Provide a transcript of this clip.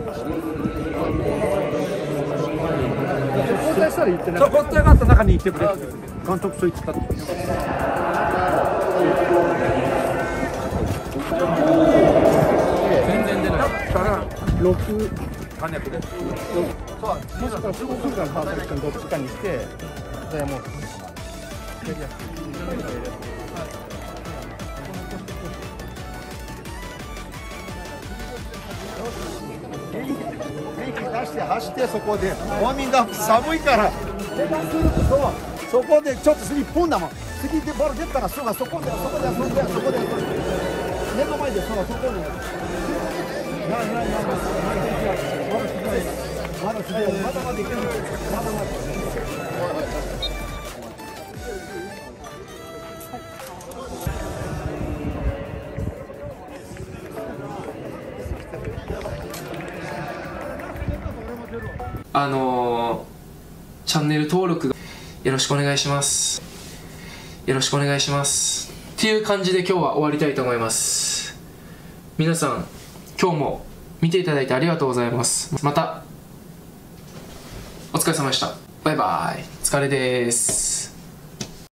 交代したら言ってない。交代があった中に行ってくれって監督そう言ってたって。全然出ない。だったら6簡略で。もしくはすぐ来るから川崎君どっちかにして、じゃあもう。元気出して走ってそこでウォーミングアップ寒いから手がするとそこでちょっと1分だもん次でボール出たらすぐそこで目の前でそこでまだいけないまだチャンネル登録よろしくお願いします。よろしくお願いしますっていう感じで今日は終わりたいと思います。皆さん今日も見ていただいてありがとうございます。またお疲れ様でした。バイバイ。お疲れです。